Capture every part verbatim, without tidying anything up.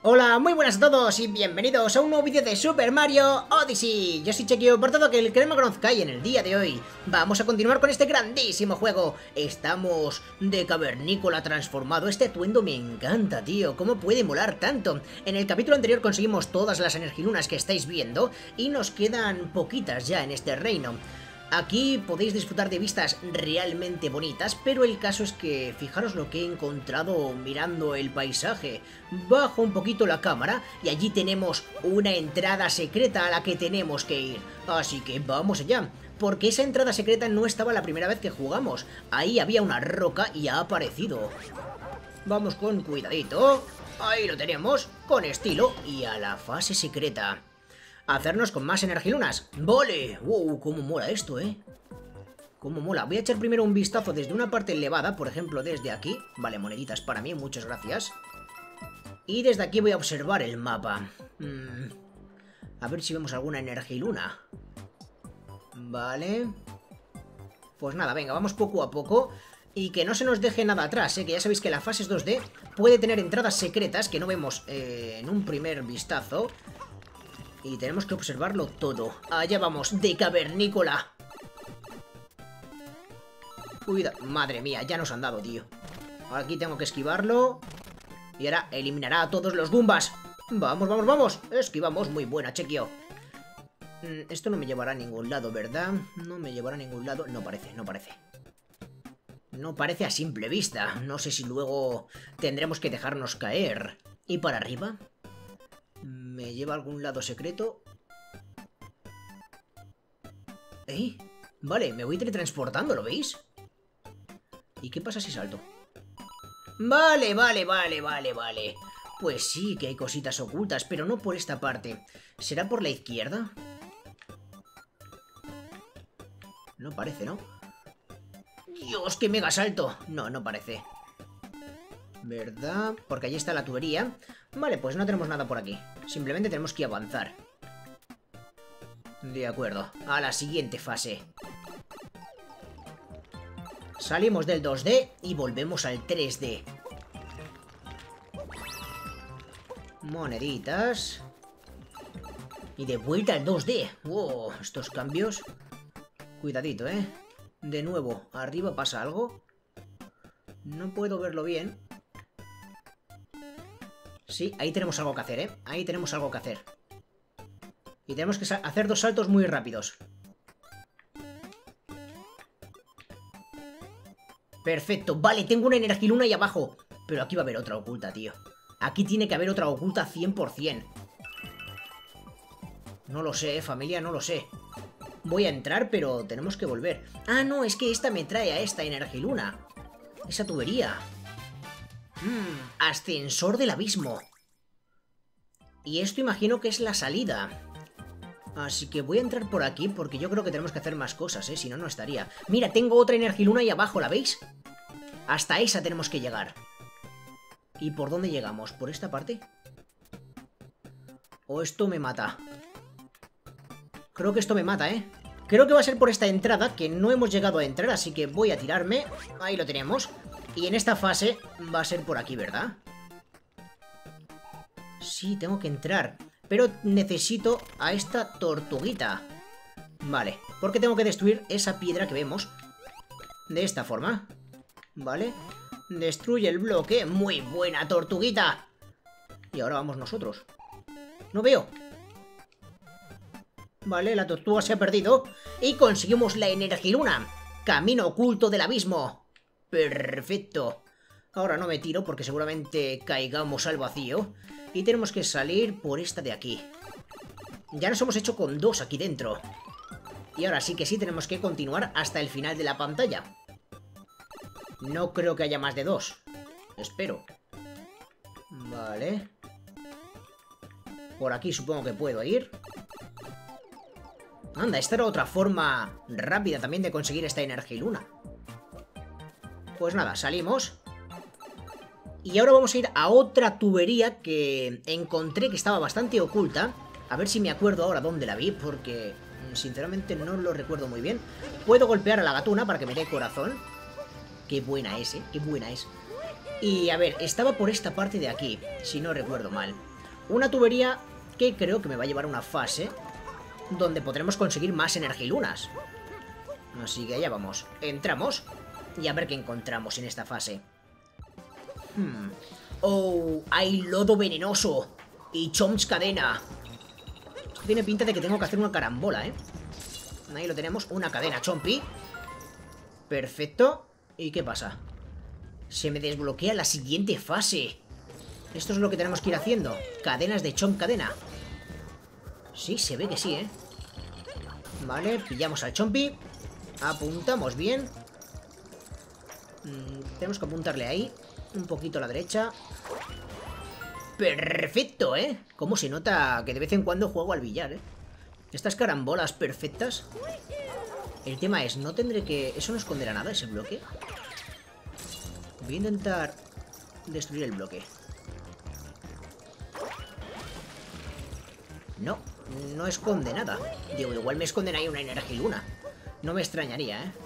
Hola, muy buenas a todos y bienvenidos a un nuevo vídeo de Super Mario Odyssey. Yo soy Chequio, por todo que el que no me conozca, y en el día de hoy vamos a continuar con este grandísimo juego. Estamos de cavernícola transformado. Este atuendo me encanta, tío, cómo puede molar tanto. En el capítulo anterior conseguimos todas las energilunas que estáis viendo y nos quedan poquitas ya en este reino. Aquí podéis disfrutar de vistas realmente bonitas, pero el caso es que fijaros lo que he encontrado mirando el paisaje. Bajo un poquito la cámara y allí tenemos una entrada secreta a la que tenemos que ir. Así que vamos allá, porque esa entrada secreta no estaba la primera vez que jugamos. Ahí había una roca y ha aparecido. Vamos con cuidadito. Ahí lo tenemos, con estilo y a la fase secreta. Hacernos con más energilunas. ¡Vale! ¡Wow! ¡Cómo mola esto, eh! ¡Cómo mola! Voy a echar primero un vistazo desde una parte elevada, por ejemplo, desde aquí. Vale, moneditas para mí, muchas gracias. Y desde aquí voy a observar el mapa. Hmm. A ver si vemos alguna energiluna. Vale. Pues nada, venga, vamos poco a poco. Y que no se nos deje nada atrás, ¿eh? Que ya sabéis que la fase dos D puede tener entradas secretas que no vemos eh, en un primer vistazo. Y tenemos que observarlo todo. Allá vamos, de cavernícola. Cuidado. Madre mía, ya nos han dado, tío. Aquí tengo que esquivarlo. Y ahora eliminará a todos los Goombas. Vamos, vamos, vamos. Esquivamos, muy buena, Chequio. Esto no me llevará a ningún lado, ¿verdad? No me llevará a ningún lado. No parece, no parece. No parece a simple vista. No sé si luego tendremos que dejarnos caer. ¿Y para arriba? ¿Me lleva a algún lado secreto? ¿Eh? Vale, me voy teletransportando, ¿lo veis? ¿Y qué pasa si salto? Vale, vale, vale, vale, vale. Pues sí que hay cositas ocultas, pero no por esta parte. ¿Será por la izquierda? No parece, ¿no? ¡Dios, qué mega salto! No, no parece. ¿Verdad? Porque allí está la tubería. Vale, pues no tenemos nada por aquí. Simplemente tenemos que avanzar. De acuerdo. A la siguiente fase. Salimos del dos D y volvemos al tres D. Moneditas. Y de vuelta al dos D. Wow, estos cambios. Cuidadito, ¿eh? De nuevo, ¿arriba pasa algo? No puedo verlo bien. Sí, ahí tenemos algo que hacer, ¿eh? Ahí tenemos algo que hacer. Y tenemos que hacer dos saltos muy rápidos. Perfecto. Vale, tengo una energiluna ahí abajo. Pero aquí va a haber otra oculta, tío. Aquí tiene que haber otra oculta cien por cien. No lo sé, familia, no lo sé. Voy a entrar, pero tenemos que volver. Ah, no, es que esta me trae a esta energiluna. Esa tubería. Mmm, ascensor del abismo. Y esto imagino que es la salida. Así que voy a entrar por aquí porque yo creo que tenemos que hacer más cosas, ¿eh? Si no, no estaría. Mira, tengo otra energiluna ahí abajo, ¿la veis? Hasta esa tenemos que llegar. ¿Y por dónde llegamos? ¿Por esta parte? ¿O esto me mata? Creo que esto me mata, ¿eh? Creo que va a ser por esta entrada que no hemos llegado a entrar, así que voy a tirarme. Ahí lo tenemos. Y en esta fase va a ser por aquí, ¿verdad? Sí, tengo que entrar. Pero necesito a esta tortuguita. Vale, porque tengo que destruir esa piedra que vemos. De esta forma. Vale. Destruye el bloque. Muy buena, tortuguita. Y ahora vamos nosotros. No veo. Vale, la tortuga se ha perdido. Y conseguimos la energiluna. Camino oculto del abismo. Perfecto. Ahora no me tiro porque seguramente caigamos al vacío. Y tenemos que salir por esta de aquí. Ya nos hemos hecho con dos aquí dentro. Y ahora sí que sí tenemos que continuar hasta el final de la pantalla. No creo que haya más de dos. Espero. Vale. Por aquí supongo que puedo ir. Anda, esta era otra forma rápida también de conseguir esta energiluna. Pues nada, salimos. Y ahora vamos a ir a otra tubería que encontré que estaba bastante oculta. A ver si me acuerdo ahora dónde la vi, porque sinceramente no lo recuerdo muy bien. Puedo golpear a la gatuna para que me dé corazón. Qué buena es, ¿eh? Qué buena es. Y a ver, estaba por esta parte de aquí, si no recuerdo mal. una tubería que creo que me va a llevar a una fase donde podremos conseguir más energilunas. Así que allá vamos. Entramos y a ver qué encontramos en esta fase. Hmm. Oh, hay lodo venenoso y Chomps cadena. Esto tiene pinta de que tengo que hacer una carambola, ¿eh? Ahí lo tenemos, una cadena Chompy. Perfecto. ¿Y qué pasa? Se me desbloquea la siguiente fase. Esto es lo que tenemos que ir haciendo. Cadenas de Chomp cadena. Sí, se ve que sí, ¿eh? Vale, pillamos al Chompy. Apuntamos bien. mm, Tenemos que apuntarle ahí. Un poquito a la derecha. Perfecto, ¿eh? Cómo se nota que de vez en cuando juego al billar, ¿eh? Estas carambolas perfectas. El tema es, no tendré que... ¿Eso no esconderá nada, ese bloque? Voy a intentar destruir el bloque. No, no esconde nada. Digo, igual me esconden ahí una energiluna. No me extrañaría, ¿eh?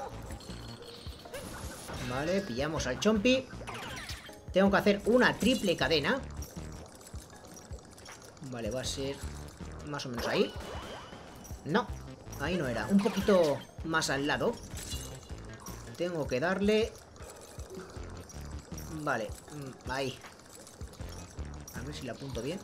Vale, pillamos al Chompy. Tengo que hacer una triple cadena. Vale, va a ser más o menos ahí. No, ahí no era. Un poquito más al lado. Tengo que darle... Vale, ahí. A ver si la apunto bien.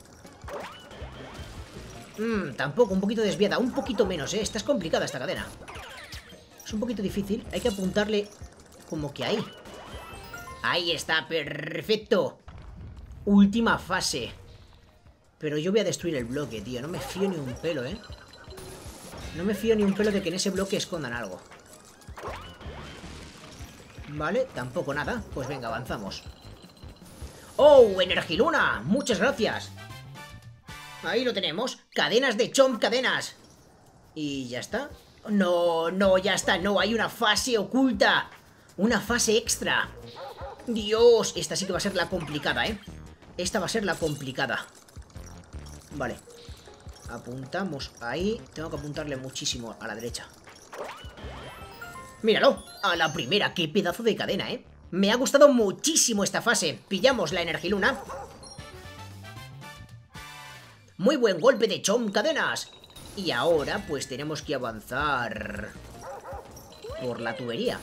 Mmm, tampoco, un poquito desviada. Un poquito menos, ¿eh? Esta es complicada, esta cadena. Es un poquito difícil. Hay que apuntarle como que ahí. Ahí está, perfecto. Última fase. Pero yo voy a destruir el bloque, tío. No me fío ni un pelo, ¿eh? No me fío ni un pelo de que en ese bloque escondan algo. Vale, tampoco nada. Pues venga, avanzamos. ¡Oh, Energiluna! ¡Muchas gracias! Ahí lo tenemos. Cadenas de Chomp cadenas. Y ya está. No, no, ya está. No, hay una fase oculta. Una fase extra. Dios, esta sí que va a ser la complicada, ¿eh? Esta va a ser la complicada. Vale. Apuntamos ahí. Tengo que apuntarle muchísimo a la derecha. ¡Míralo! A la primera. ¡Qué pedazo de cadena, eh! Me ha gustado muchísimo esta fase. Pillamos la Energiluna. Muy buen golpe de Chomp cadenas. Y ahora pues tenemos que avanzar por la tubería.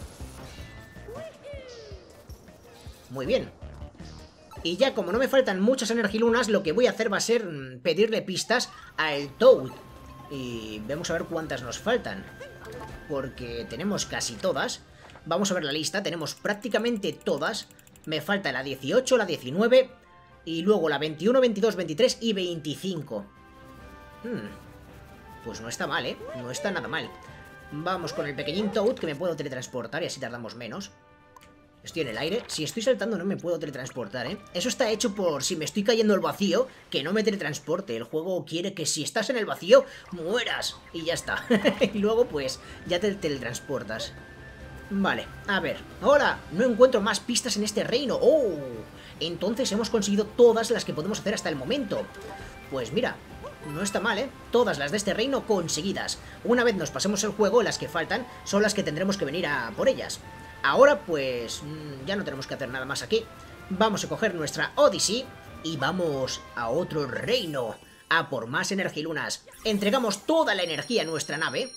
Muy bien. Y ya como no me faltan muchas Energilunas, lo que voy a hacer va a ser pedirle pistas al Toad. Y vamos a ver cuántas nos faltan. Porque tenemos casi todas. Vamos a ver la lista, tenemos prácticamente todas. Me falta la dieciocho, la diecinueve y luego la veintiuno, veintidós, veintitrés y veinticinco. Hmm. Pues no está mal, ¿eh? No está nada mal. Vamos con el pequeñín Toad, que me puedo teletransportar y así tardamos menos. Estoy en el aire. Si estoy saltando no me puedo teletransportar, ¿eh? Eso está hecho por si me estoy cayendo al vacío, que no me teletransporte. El juego quiere que si estás en el vacío, mueras. Y ya está. Y luego, pues, ya te teletransportas. Vale, a ver. Ahora, no encuentro más pistas en este reino. ¡Oh! Entonces hemos conseguido todas las que podemos hacer hasta el momento. Pues mira, no está mal, ¿eh? Todas las de este reino conseguidas. Una vez nos pasemos el juego, las que faltan son las que tendremos que venir a por ellas. Ahora, pues, ya no tenemos que hacer nada más aquí. Vamos a coger nuestra Odyssey y vamos a otro reino, a por más Energilunas. Entregamos toda la energía a nuestra nave.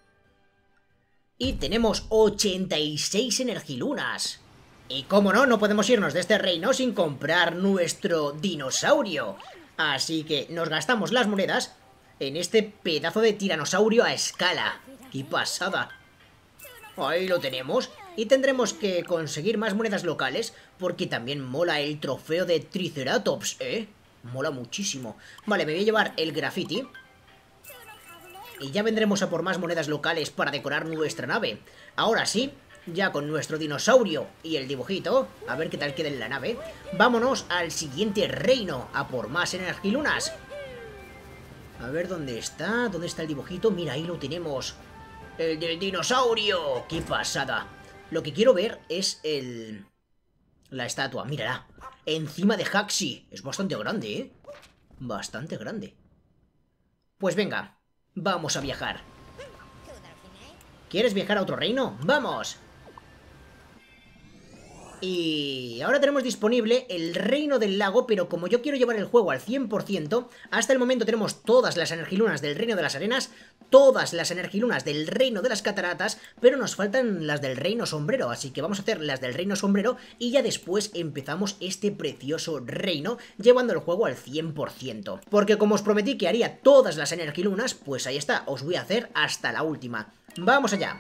Y tenemos ochenta y seis Energilunas. Y como no, no podemos irnos de este reino sin comprar nuestro dinosaurio. Así que nos gastamos las monedas en este pedazo de tiranosaurio a escala. ¡Qué pasada! Ahí lo tenemos. Y tendremos que conseguir más monedas locales, porque también mola el trofeo de Triceratops, ¿eh? Mola muchísimo. Vale, me voy a llevar el graffiti. Y ya vendremos a por más monedas locales para decorar nuestra nave. Ahora sí, ya con nuestro dinosaurio y el dibujito, a ver qué tal queda en la nave, vámonos al siguiente reino, a por más Energilunas. A ver dónde está, dónde está el dibujito. Mira, ahí lo tenemos. ¡El del dinosaurio! ¡Qué pasada! Lo que quiero ver es el... la estatua, mírala. Encima de Haxi. Es bastante grande, ¿eh? Bastante grande. Pues venga, vamos a viajar. ¿Quieres viajar a otro reino? ¡Vamos! Y ahora tenemos disponible el Reino del Lago, pero como yo quiero llevar el juego al cien por ciento, hasta el momento tenemos todas las Energilunas del Reino de las Arenas, todas las Energilunas del Reino de las Cataratas, pero nos faltan las del Reino Sombrero, así que vamos a hacer las del Reino Sombrero y ya después empezamos este precioso reino, llevando el juego al cien por ciento. Porque como os prometí que haría todas las Energilunas, pues ahí está, os voy a hacer hasta la última. ¡Vamos allá!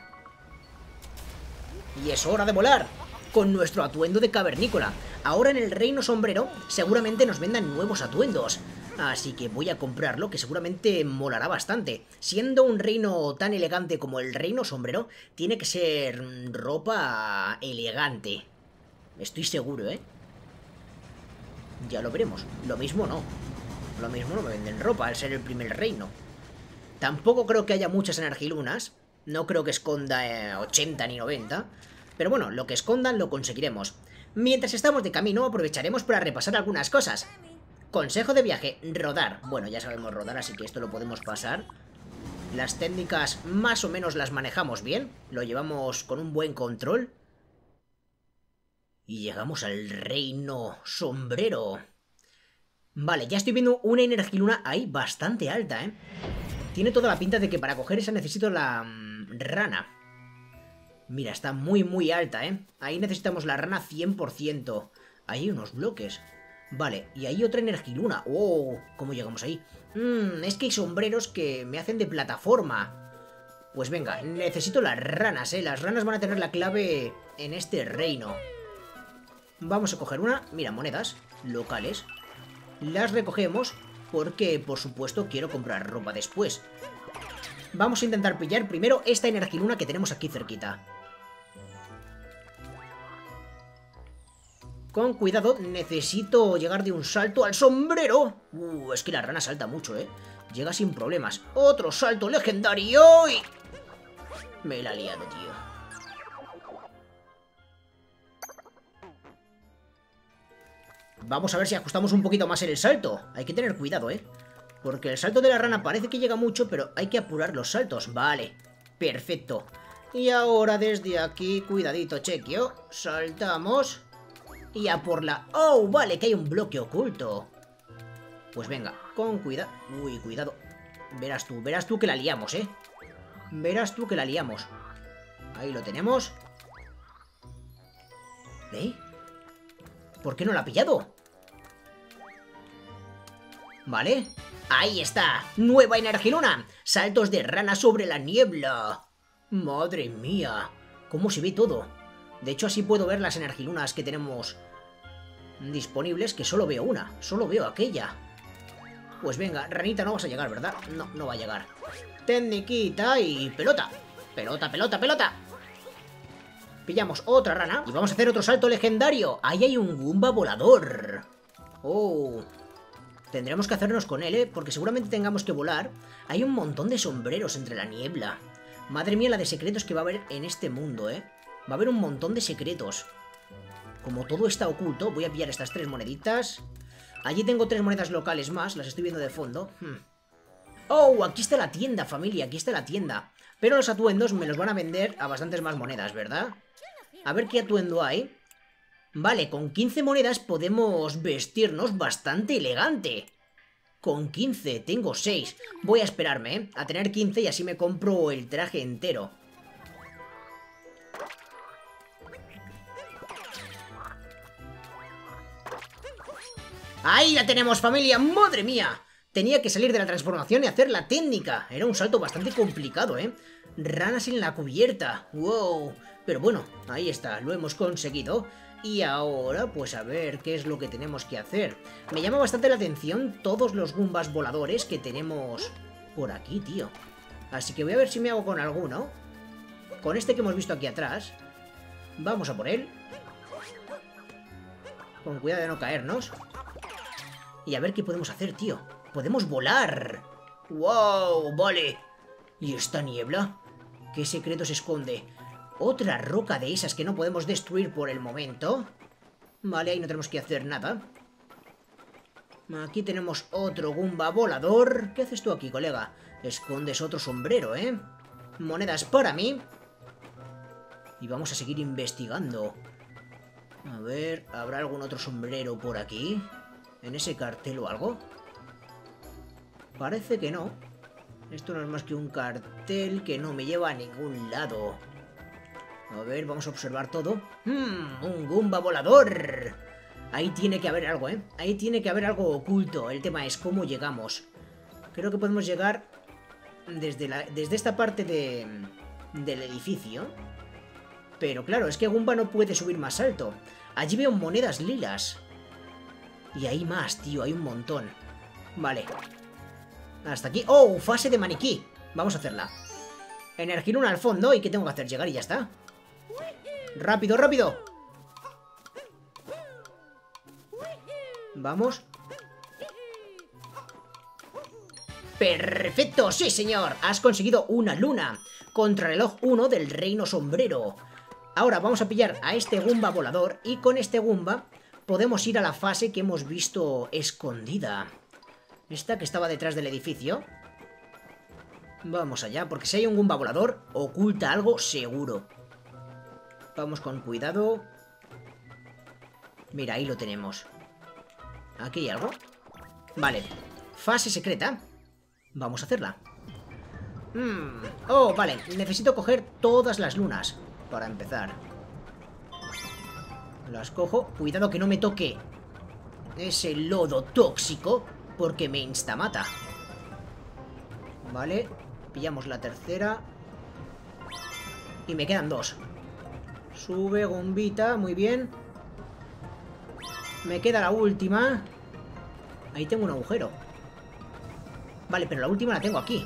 Y es hora de volar con nuestro atuendo de cavernícola. Ahora en el Reino Sombrero seguramente nos vendan nuevos atuendos, así que voy a comprarlo, que seguramente molará bastante. Siendo un reino tan elegante como el Reino Sombrero, tiene que ser ropa elegante. Estoy seguro, ¿eh? Ya lo veremos. Lo mismo no. Lo mismo no me venden ropa al ser el primer reino. Tampoco creo que haya muchas Energilunas. No creo que esconda eh, ochenta ni noventa. Pero bueno, lo que escondan lo conseguiremos. Mientras estamos de camino aprovecharemos para repasar algunas cosas. Consejo de viaje, rodar. Bueno, ya sabemos rodar, así que esto lo podemos pasar. Las técnicas más o menos las manejamos bien. Lo llevamos con un buen control. Y llegamos al Reino Sombrero. Vale, ya estoy viendo una Energiluna ahí bastante alta, ¿eh? Tiene toda la pinta de que para coger esa necesito la mmm, rana. Mira, está muy muy alta, ¿eh? Ahí necesitamos la rana cien por ciento. Ahí hay unos bloques. Vale, y hay otra Energiluna. ¡Oh! ¿Cómo llegamos ahí? Mmm, es que hay sombreros que me hacen de plataforma. Pues venga, necesito las ranas, ¿eh? Las ranas van a tener la clave en este reino. Vamos a coger una. Mira, monedas locales. Las recogemos porque, por supuesto, quiero comprar ropa después. Vamos a intentar pillar primero esta Energiluna que tenemos aquí cerquita. Con cuidado, necesito llegar de un salto al sombrero. Uh, es que la rana salta mucho, ¿eh? Llega sin problemas. Otro salto legendario y... me la he liado, tío. Vamos a ver si ajustamos un poquito más el salto. Hay que tener cuidado, ¿eh? Porque el salto de la rana parece que llega mucho, pero hay que apurar los saltos. Vale, perfecto. Y ahora desde aquí, cuidadito, chequeo. Saltamos. Y a por la... ¡Oh! Vale, que hay un bloque oculto. Pues venga, con cuidado. Uy, cuidado. Verás tú, verás tú que la liamos, ¿eh? Verás tú que la liamos. Ahí lo tenemos. ¿Eh? ¿Por qué no la ha pillado? Vale. Ahí está. Nueva Energiluna. Saltos de rana sobre la niebla. Madre mía. ¿Cómo se ve todo? De hecho, así puedo ver las Energilunas que tenemos disponibles, que solo veo una. Solo veo aquella. Pues venga, ranita, no vas a llegar, ¿verdad? No, no va a llegar. Tecniquita y pelota. Pelota, pelota, pelota. Pillamos otra rana y vamos a hacer otro salto legendario. Ahí hay un Goomba volador. Oh. Tendremos que hacernos con él, ¿eh? Porque seguramente tengamos que volar. Hay un montón de sombreros entre la niebla. Madre mía, la de secretos que va a haber en este mundo, ¿eh? Va a haber un montón de secretos. Como todo está oculto, voy a pillar estas tres moneditas. Allí tengo tres monedas locales más, las estoy viendo de fondo. Hmm. ¡Oh! Aquí está la tienda, familia, aquí está la tienda. Pero los atuendos me los van a vender a bastantes más monedas, ¿verdad? A ver qué atuendo hay. Vale, con quince monedas podemos vestirnos bastante elegante. Con quince, tengo seis. Voy a esperarme, ¿eh? A tener quince y así me compro el traje entero. ¡Ahí la tenemos, familia! ¡Madre mía! Tenía que salir de la transformación y hacer la técnica. Era un salto bastante complicado, ¿eh? Ranas en la cubierta. ¡Wow! Pero bueno, ahí está, lo hemos conseguido. Y ahora, pues a ver qué es lo que tenemos que hacer. Me llama bastante la atención todos los Goombas voladores que tenemos por aquí, tío. Así que voy a ver si me hago con alguno. Con este que hemos visto aquí atrás. Vamos a por él. Con cuidado de no caernos. Y a ver qué podemos hacer, tío. ¡Podemos volar! ¡Wow! Vale. ¿Y esta niebla? ¿Qué secreto se esconde? Otra roca de esas que no podemos destruir por el momento. Vale, ahí no tenemos que hacer nada. Aquí tenemos otro Goomba volador. ¿Qué haces tú aquí, colega? Escondes otro sombrero, ¿eh? Monedas para mí. Y vamos a seguir investigando. A ver, ¿habrá algún otro sombrero por aquí? ¿En ese cartel o algo? Parece que no. Esto no es más que un cartel que no me lleva a ningún lado. A ver, vamos a observar todo. ¡Mmm! ¡Un Goomba volador! Ahí tiene que haber algo, ¿eh? Ahí tiene que haber algo oculto. El tema es cómo llegamos. Creo que podemos llegar desde, la, desde esta parte de, del edificio. Pero claro, es que Goomba no puede subir más alto. Allí veo monedas lilas. Y hay más, tío, hay un montón. Vale. Hasta aquí. ¡Oh! Fase de maniquí. Vamos a hacerla. Energiluna al fondo. ¿Y qué tengo que hacer? Llegar y ya está. ¡Rápido, rápido! Vamos. ¡Perfecto! ¡Sí, señor! Has conseguido una luna. Contrarreloj uno del Reino Sombrero. Ahora vamos a pillar a este Goomba volador. Y con este Goomba podemos ir a la fase que hemos visto escondida. Esta que estaba detrás del edificio. Vamos allá, porque si hay un Goomba volador, oculta algo seguro. Vamos con cuidado. Mira, ahí lo tenemos. ¿Aquí hay algo? Vale. Fase secreta. Vamos a hacerla. Mm. Oh, vale. Necesito coger todas las lunas para empezar. Las cojo. Cuidado que no me toque ese lodo tóxico, porque me instamata. Vale. Pillamos la tercera. Y me quedan dos. Sube, Goombita. Muy bien. Me queda la última. Ahí tengo un agujero. Vale, pero la última la tengo aquí.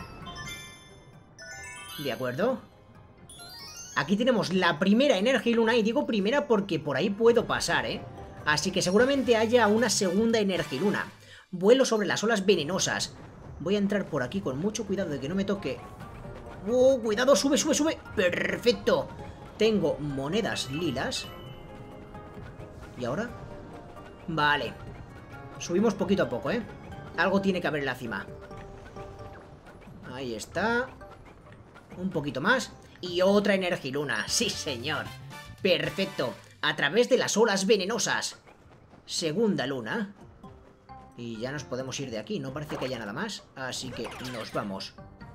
De acuerdo. Aquí tenemos la primera Energiluna. Y digo primera porque por ahí puedo pasar, ¿eh? Así que seguramente haya una segunda Energiluna. Vuelo sobre las olas venenosas. Voy a entrar por aquí con mucho cuidado de que no me toque. ¡Oh, cuidado! ¡Sube, sube, sube! ¡Perfecto! Tengo monedas lilas. ¿Y ahora? Vale. Subimos poquito a poco, ¿eh? Algo tiene que haber en la cima. Ahí está. Un poquito más. Y otra Energiluna. ¡Sí, señor! Perfecto. A través de las olas venenosas. Segunda luna. Y ya nos podemos ir de aquí. No parece que haya nada más. Así que nos vamos.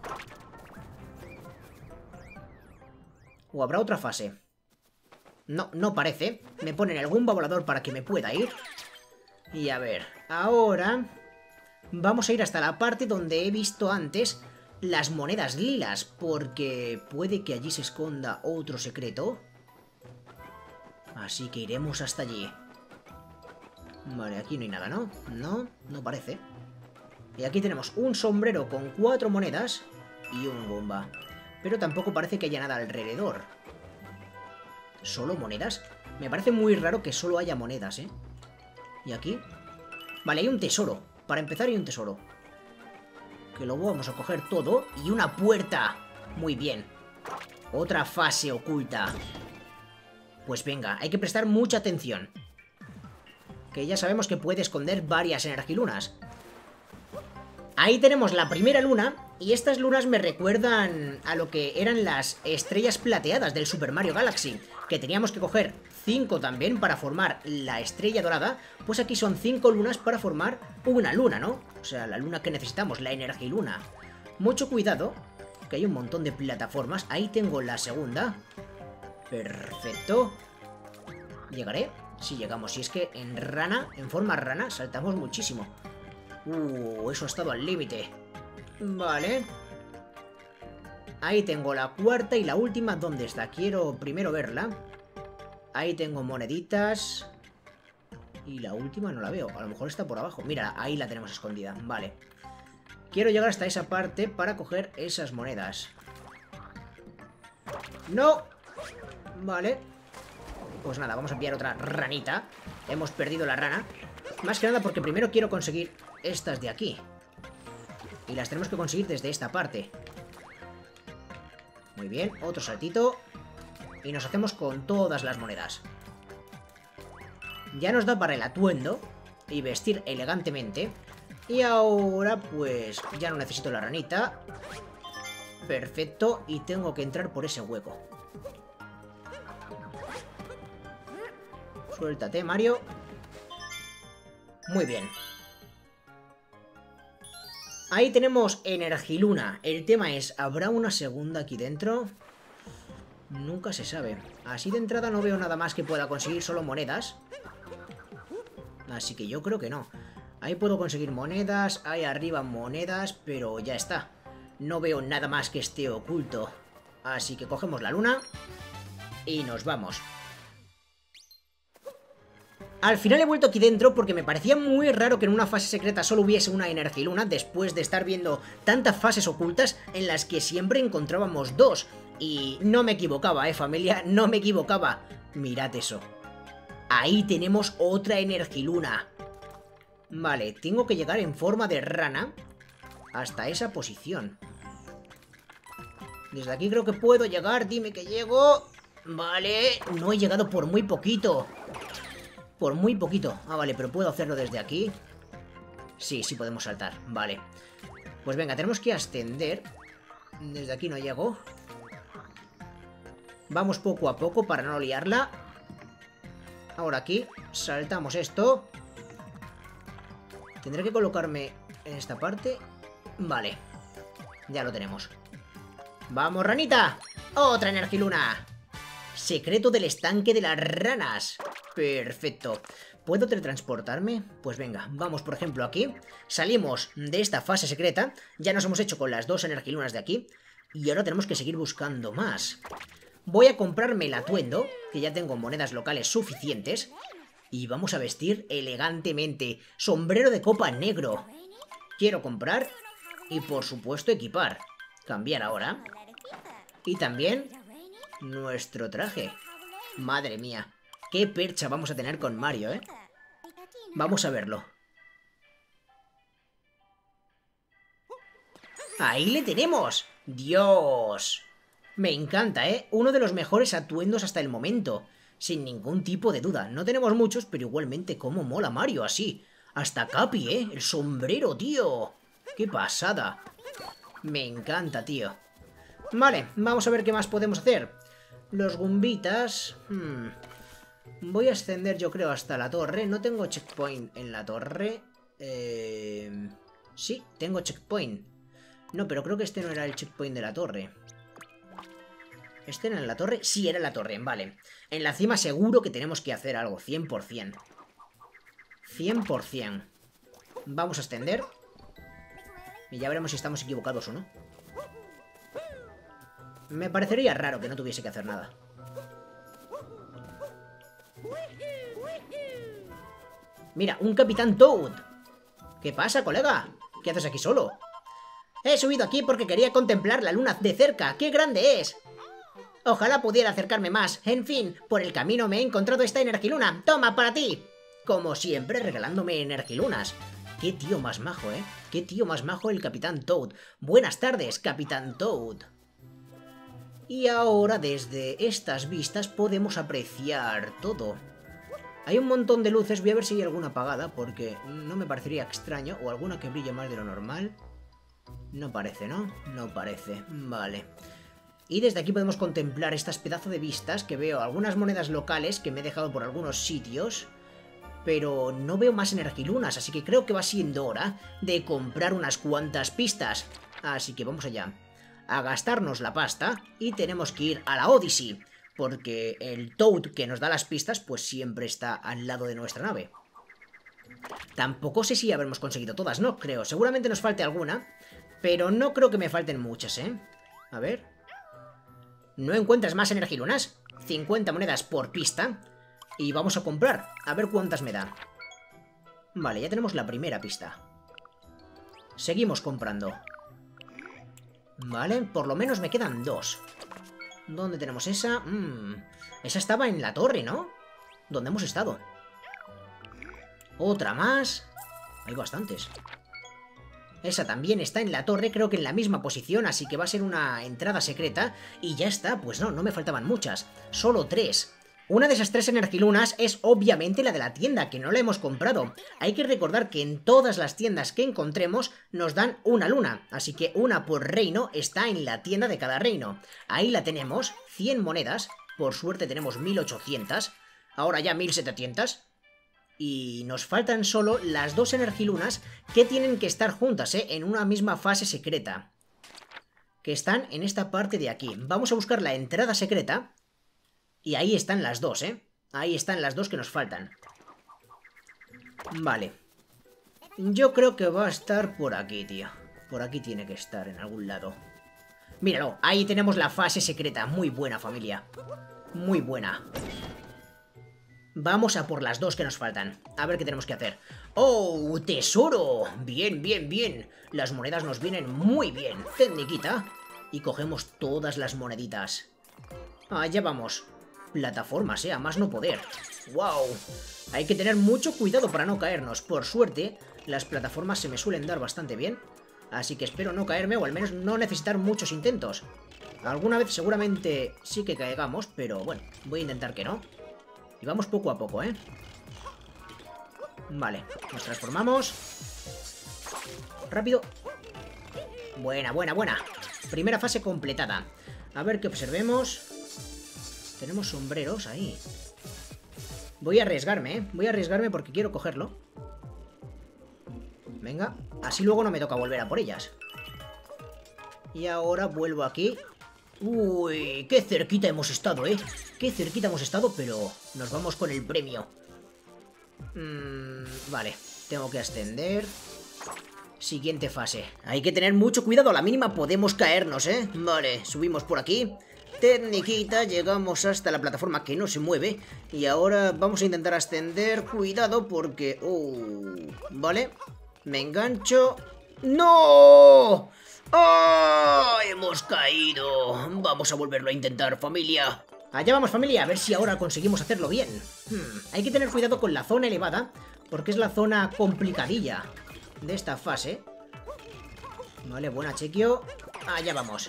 ¿O habrá otra fase? No, no parece. Me ponen el Goomba volador para que me pueda ir. Y a ver, ahora vamos a ir hasta la parte donde he visto antes las monedas lilas, porque puede que allí se esconda otro secreto. Así que iremos hasta allí. Vale, aquí no hay nada, ¿no? No, no parece. Y aquí tenemos un sombrero con cuatro monedas y un Goomba. Pero tampoco parece que haya nada alrededor. ¿Solo monedas? Me parece muy raro que solo haya monedas, ¿eh? ¿Y aquí? Vale, hay un tesoro. Para empezar hay un tesoro. Que lo vamos a coger todo. Y una puerta. Muy bien. Otra fase oculta. Pues venga, hay que prestar mucha atención. Que ya sabemos que puede esconder varias Energilunas. Ahí tenemos la primera luna. Y estas lunas me recuerdan a lo que eran las estrellas plateadas del Super Mario Galaxy. Que teníamos que coger cinco también para formar la estrella dorada. Pues aquí son cinco lunas para formar una luna, ¿no? O sea, la luna que necesitamos, la Energiluna. Mucho cuidado, que hay un montón de plataformas. Ahí tengo la segunda. Perfecto. ¿Llegaré? Sí, llegamos. Si es que en rana, en forma rana, saltamos muchísimo. Uh, eso ha estado al límite. Vale. Ahí tengo la cuarta y la última. ¿Dónde está? Quiero primero verla. Ahí tengo moneditas. Y la última no la veo. A lo mejor está por abajo. Mira, ahí la tenemos escondida. Vale. Quiero llegar hasta esa parte para coger esas monedas. ¡No! Vale. Pues nada, vamos a pillar otra ranita. Hemos perdido la rana. Más que nada porque primero quiero conseguir estas de aquí. Y las tenemos que conseguir desde esta parte. Muy bien, otro saltito. Y nos hacemos con todas las monedas. Ya nos da para el atuendo y vestir elegantemente. Y ahora pues ya no necesito la ranita. Perfecto, y tengo que entrar por ese hueco. Suéltate, Mario. Muy bien. Ahí tenemos Energiluna. El tema es, ¿habrá una segunda aquí dentro? Nunca se sabe. Así de entrada no veo nada más que pueda conseguir, solo monedas. Así que yo creo que no. Ahí puedo conseguir monedas, ahí arriba monedas, pero ya está. No veo nada más que esté oculto. Así que cogemos la luna y nos vamos. Al final he vuelto aquí dentro porque me parecía muy raro que en una fase secreta solo hubiese una Energiluna, después de estar viendo tantas fases ocultas en las que siempre encontrábamos dos. Y no me equivocaba, eh, familia, no me equivocaba. Mirad eso. Ahí tenemos otra Energiluna. Vale, tengo que llegar en forma de rana hasta esa posición. Desde aquí creo que puedo llegar, dime que llego. Vale, no he llegado por muy poquito. Por muy poquito. Ah, vale, pero puedo hacerlo desde aquí. Sí, sí podemos saltar, vale. Pues venga, tenemos que ascender. Desde aquí no llego. Vamos poco a poco para no liarla. Ahora aquí, saltamos esto. Tendré que colocarme en esta parte. Vale, ya lo tenemos. ¡Vamos, ranita! ¡Otra Energiluna! Secreto del estanque de las ranas. Perfecto. ¿Puedo teletransportarme? Pues venga, vamos por ejemplo aquí. Salimos de esta fase secreta. Ya nos hemos hecho con las dos Energilunas de aquí. Y ahora tenemos que seguir buscando más. Voy a comprarme el atuendo, que ya tengo monedas locales suficientes. Y vamos a vestir elegantemente. Sombrero de copa negro. Quiero comprar. Y por supuesto equipar. Cambiar ahora. Y también nuestro traje. Madre mía. Qué percha vamos a tener con Mario, ¿eh? Vamos a verlo. ¡Ahí le tenemos! ¡Dios! Me encanta, ¿eh? Uno de los mejores atuendos hasta el momento. Sin ningún tipo de duda. No tenemos muchos, pero igualmente cómo mola Mario así. Hasta Capi, ¿eh? El sombrero, tío. ¡Qué pasada! Me encanta, tío. Vale, vamos a ver qué más podemos hacer. Los gumbitas... Hmm. Voy a ascender yo creo hasta la torre. No tengo checkpoint en la torre. Eh... Sí, tengo checkpoint. No, pero creo que este no era el checkpoint de la torre. ¿Este era en la torre? Sí, era en la torre, vale. En la cima seguro que tenemos que hacer algo, cien por cien. cien por cien. Vamos a ascender. Y ya veremos si estamos equivocados o no. Me parecería raro que no tuviese que hacer nada. Mira, un Capitán Toad. ¿Qué pasa, colega? ¿Qué haces aquí solo? He subido aquí porque quería contemplar la luna de cerca. ¡Qué grande es! Ojalá pudiera acercarme más. En fin, por el camino me he encontrado esta Energiluna. ¡Toma, para ti! Como siempre, regalándome Energilunas. ¡Qué tío más majo, eh! ¡Qué tío más majo el Capitán Toad! Buenas tardes, Capitán Toad. Y ahora, desde estas vistas, podemos apreciar todo. Hay un montón de luces. Voy a ver si hay alguna apagada, porque no me parecería extraño. O alguna que brille más de lo normal. No parece, ¿no? No parece. Vale. Y desde aquí podemos contemplar estas pedazos de vistas, que veo algunas monedas locales que me he dejado por algunos sitios, pero no veo más Energilunas, así que creo que va siendo hora de comprar unas cuantas pistas. Así que vamos allá, a gastarnos la pasta, y tenemos que ir a la Odyssey, porque el Toad que nos da las pistas, pues siempre está al lado de nuestra nave. Tampoco sé si habremos conseguido todas, no creo, seguramente nos falte alguna, pero no creo que me falten muchas, ¿eh? A ver... ¿No encuentras más Energilunas? cincuenta monedas por pista. Y vamos a comprar, a ver cuántas me da. Vale, ya tenemos la primera pista. Seguimos comprando. Vale, por lo menos me quedan dos. ¿Dónde tenemos esa? Mm, esa estaba en la torre, ¿no? ¿Dónde hemos estado? Otra más. Hay bastantes. Esa también está en la torre, creo que en la misma posición, así que va a ser una entrada secreta. Y ya está, pues no, no me faltaban muchas. Solo tres. Una de esas tres Energilunas es obviamente la de la tienda, que no la hemos comprado. Hay que recordar que en todas las tiendas que encontremos nos dan una luna, así que una por reino está en la tienda de cada reino. Ahí la tenemos, cien monedas, por suerte tenemos mil ochocientas, Ahora ya mil setecientos. Y nos faltan solo las dos energilunas que tienen que estar juntas, ¿eh? En una misma fase secreta. Que están en esta parte de aquí. Vamos a buscar la entrada secreta. Y ahí están las dos, ¿eh? Ahí están las dos que nos faltan. Vale. Yo creo que va a estar por aquí, tío. Por aquí tiene que estar, en algún lado. Míralo, ahí tenemos la fase secreta. Muy buena, familia. Muy buena. Vamos a por las dos que nos faltan. A ver qué tenemos que hacer. ¡Oh, tesoro! Bien, bien, bien. Las monedas nos vienen muy bien. Tecniquita. Y cogemos todas las moneditas. Allá vamos. Plataformas, eh, a más no poder. ¡Wow! Hay que tener mucho cuidado para no caernos. Por suerte, las plataformas se me suelen dar bastante bien. Así que espero no caerme o al menos no necesitar muchos intentos. Alguna vez seguramente sí que caigamos, pero bueno, voy a intentar que no. Y vamos poco a poco, ¿eh? Vale, nos transformamos. Rápido. Buena, buena, buena. Primera fase completada. A ver qué observemos. Tenemos sombreros ahí. Voy a arriesgarme, ¿eh? Voy a arriesgarme porque quiero cogerlo. Venga, así luego no me toca volver a por ellas. Y ahora vuelvo aquí. Uy, qué cerquita hemos estado, ¿eh? Qué cerquita hemos estado, pero nos vamos con el premio. Mm, vale, tengo que ascender. Siguiente fase. Hay que tener mucho cuidado, a la mínima podemos caernos, ¿eh? Vale, subimos por aquí. Tecniquita, llegamos hasta la plataforma que no se mueve. Y ahora vamos a intentar ascender. Cuidado porque... Uh, vale, me engancho. ¡No! ¡Oh! ¡Hemos caído! Vamos a volverlo a intentar, familia. Allá vamos, familia, a ver si ahora conseguimos hacerlo bien. Hmm, hay que tener cuidado con la zona elevada, porque es la zona complicadilla de esta fase. Vale, buena, chequio. Allá vamos.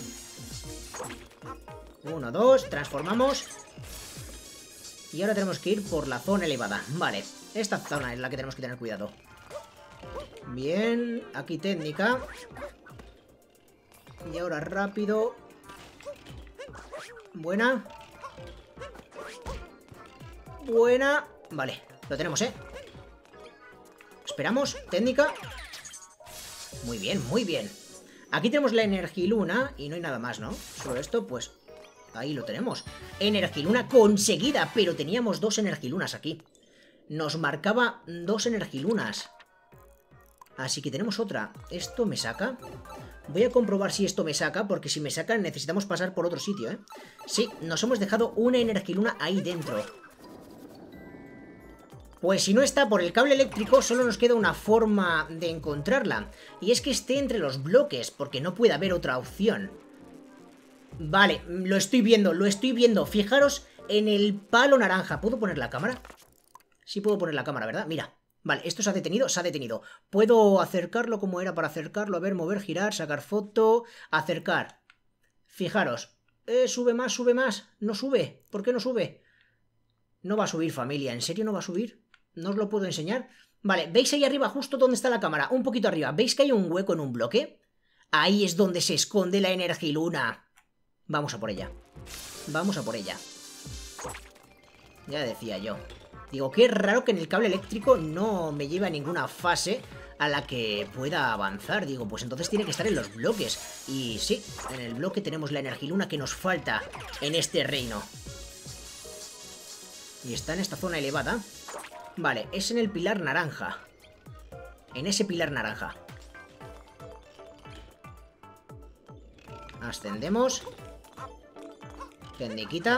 Uno, dos, transformamos. Y ahora tenemos que ir por la zona elevada. Vale, esta zona es la que tenemos que tener cuidado. Bien, aquí técnica. Y ahora rápido. Buena. Buena. Vale, lo tenemos, ¿eh? Esperamos, técnica. Muy bien, muy bien. Aquí tenemos la energiluna y no hay nada más, ¿no? Solo esto, pues... ahí lo tenemos. Energiluna conseguida, pero teníamos dos energilunas aquí. Nos marcaba dos energilunas. Así que tenemos otra. ¿Esto me saca? Voy a comprobar si esto me saca, porque si me saca necesitamos pasar por otro sitio, ¿eh? Sí, nos hemos dejado una energiluna ahí dentro. Pues si no está por el cable eléctrico, solo nos queda una forma de encontrarla. Y es que esté entre los bloques, porque no puede haber otra opción. Vale, lo estoy viendo, lo estoy viendo. Fijaros en el palo naranja. ¿Puedo poner la cámara? Sí puedo poner la cámara, ¿verdad? Mira. Vale, ¿esto se ha detenido? Se ha detenido. ¿Puedo acercarlo? ¿Cómo era para acercarlo? A ver, mover, girar, sacar foto, acercar. Fijaros. Eh, sube más, sube más. No sube. ¿Por qué no sube? No va a subir, familia. ¿En serio no va a subir? ¿No os lo puedo enseñar? Vale, ¿veis ahí arriba justo donde está la cámara? Un poquito arriba. ¿Veis que hay un hueco en un bloque? Ahí es donde se esconde la energiluna. Vamos a por ella. Vamos a por ella. Ya decía yo. Digo, qué raro que en el cable eléctrico no me lleve a ninguna fase a la que pueda avanzar. Digo, pues entonces tiene que estar en los bloques. Y sí, en el bloque tenemos la energiluna que nos falta en este reino. Y está en esta zona elevada. Vale, es en el pilar naranja. En ese pilar naranja. Ascendemos. Tecniquita.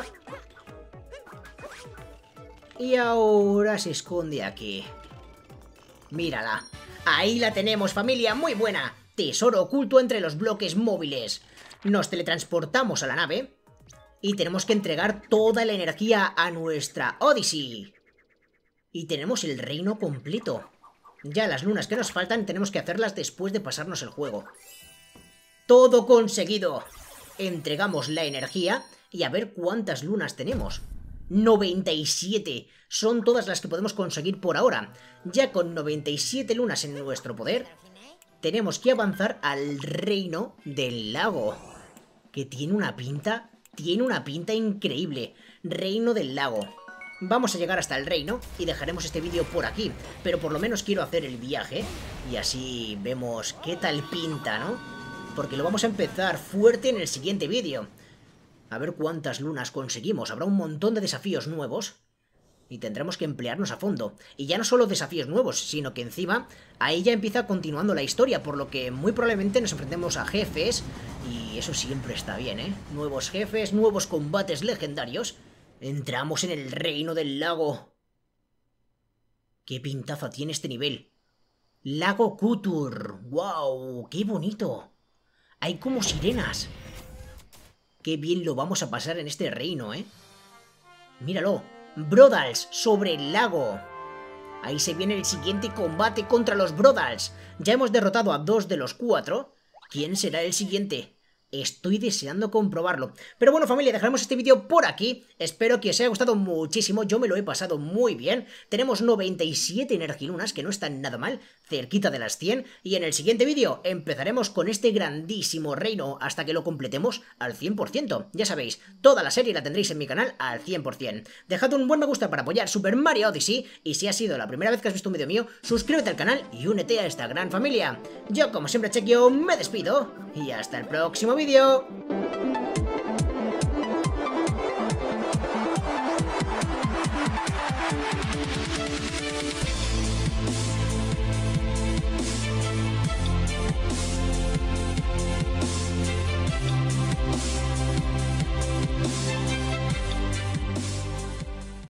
Y ahora se esconde aquí. Mírala. Ahí la tenemos, familia, muy buena. Tesoro oculto entre los bloques móviles. Nos teletransportamos a la nave. Y tenemos que entregar toda la energía a nuestra Odyssey. Y tenemos el reino completo. Ya las lunas que nos faltan tenemos que hacerlas después de pasarnos el juego. Todo conseguido. Entregamos la energía y a ver cuántas lunas tenemos. noventa y siete. Son todas las que podemos conseguir por ahora. Ya con noventa y siete lunas en nuestro poder, tenemos que avanzar al reino del lago. Que tiene una pinta... Tiene una pinta increíble. Reino del lago. vamos a llegar hasta el reino y dejaremos este vídeo por aquí. Pero por lo menos quiero hacer el viaje y así vemos qué tal pinta, ¿no? Porque lo vamos a empezar fuerte en el siguiente vídeo. A ver cuántas lunas conseguimos. Habrá un montón de desafíos nuevos y tendremos que emplearnos a fondo. Y ya no solo desafíos nuevos, sino que encima ahí ya empieza continuando la historia, por lo que muy probablemente nos enfrentemos a jefes y eso siempre está bien, ¿eh? Nuevos jefes, nuevos combates legendarios. Entramos en el reino del lago. ¡Qué pintaza tiene este nivel! Lago Kutur. ¡Wow! ¡Qué bonito! Hay como sirenas. ¡Qué bien lo vamos a pasar en este reino, eh! ¡Míralo! Brodals sobre el lago. Ahí se viene el siguiente combate contra los Brodals. Ya hemos derrotado a dos de los cuatro. ¿Quién será el siguiente? Estoy deseando comprobarlo. Pero bueno, familia, dejaremos este vídeo por aquí. Espero que os haya gustado muchísimo. Yo me lo he pasado muy bien. Tenemos noventa y siete energilunas, que no están nada mal, cerquita de las cien. Y en el siguiente vídeo empezaremos con este grandísimo reino hasta que lo completemos al cien por ciento. Ya sabéis, toda la serie la tendréis en mi canal al cien por cien. Dejad un buen me gusta para apoyar Super Mario Odyssey. Y si ha sido la primera vez que has visto un vídeo mío, suscríbete al canal y únete a esta gran familia. Yo, como siempre, Chequio, me despido. Y hasta el próximo vídeo.